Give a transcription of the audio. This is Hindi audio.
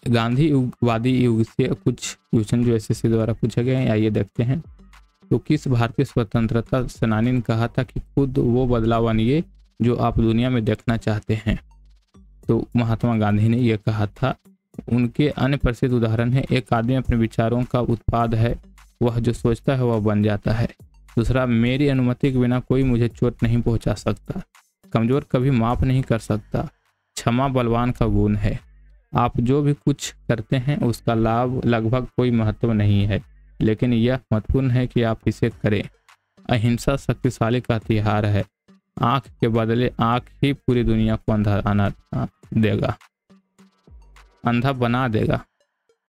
गांधीवादी युग से कुछ क्वेश्चन जो एसएससी द्वारा पूछे गए हैं, आइए देखते हैं। तो किस भारतीय स्वतंत्रता सेनानी ने कहा था कि खुद वो बदलाव आनिए जो आप दुनिया में देखना चाहते हैं? तो महात्मा गांधी ने यह कहा था। उनके अन्य प्रसिद्ध उदाहरण है, एक आदमी अपने विचारों का उत्पाद है, वह जो सोचता है वह बन जाता है। दूसरा, मेरी अनुमति के बिना कोई मुझे चोट नहीं पहुंचा सकता। कमजोर कभी माफ नहीं कर सकता। क्षमा बलवान का गुण है। आप जो भी कुछ करते हैं उसका लाभ लगभग कोई महत्व नहीं है, लेकिन यह महत्वपूर्ण है कि आप इसे करें। अहिंसा शक्तिशाली का हथियार है। आंख के बदले आंख ही पूरी दुनिया को अंधा बना देगा।